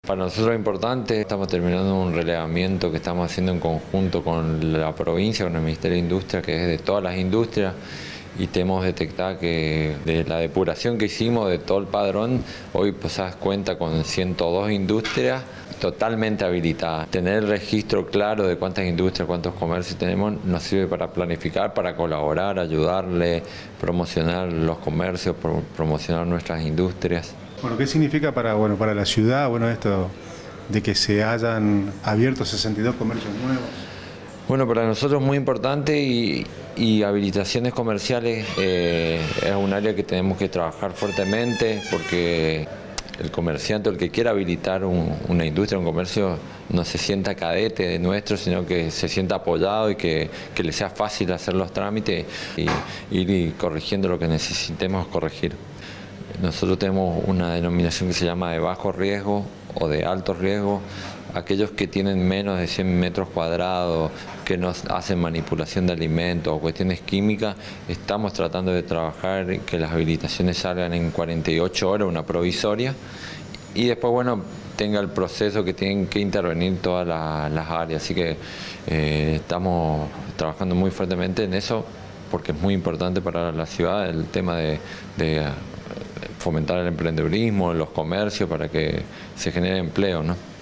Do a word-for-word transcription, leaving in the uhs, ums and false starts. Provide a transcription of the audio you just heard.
Para nosotros es importante, estamos terminando un relevamiento que estamos haciendo en conjunto con la provincia, con el Ministerio de Industria, que es de todas las industrias, y tenemos detectado que de la depuración que hicimos de todo el padrón, hoy pues das cuenta con ciento dos industrias totalmente habilitadas. Tener el registro claro de cuántas industrias, cuántos comercios tenemos, nos sirve para planificar, para colaborar, ayudarle, promocionar los comercios, promocionar nuestras industrias. Bueno, ¿qué significa para, bueno, para la ciudad, bueno, esto de que se hayan abierto sesenta y dos comercios nuevos? Bueno, para nosotros es muy importante y, y habilitaciones comerciales eh, es un área que tenemos que trabajar fuertemente, porque el comerciante, el que quiera habilitar un, una industria, un comercio, no se sienta cadete de nuestro, sino que se sienta apoyado y que, que le sea fácil hacer los trámites y ir corrigiendo lo que necesitemos corregir. Nosotros tenemos una denominación que se llama de bajo riesgo o de alto riesgo. Aquellos que tienen menos de cien metros cuadrados, que no hacen manipulación de alimentos o cuestiones químicas, estamos tratando de trabajar que las habilitaciones salgan en cuarenta y ocho horas, una provisoria, y después, bueno, tenga el proceso que tienen que intervenir todas las, las áreas. Así que eh, estamos trabajando muy fuertemente en eso, porque es muy importante para la ciudad el tema de, de fomentar el emprendedurismo, los comercios, para que se genere empleo, ¿no?